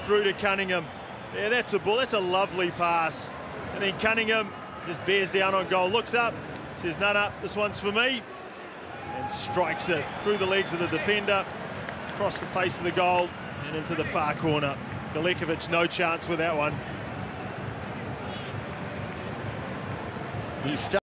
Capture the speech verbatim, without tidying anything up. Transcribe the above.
through to Cunningham. Yeah, that's a ball. That's a lovely pass. And then Cunningham just bears down on goal, looks up, says, no, no, this one's for me, and strikes it through the legs of the defender, across the face of the goal, and into the far corner. Galekovic, no chance with that one. He's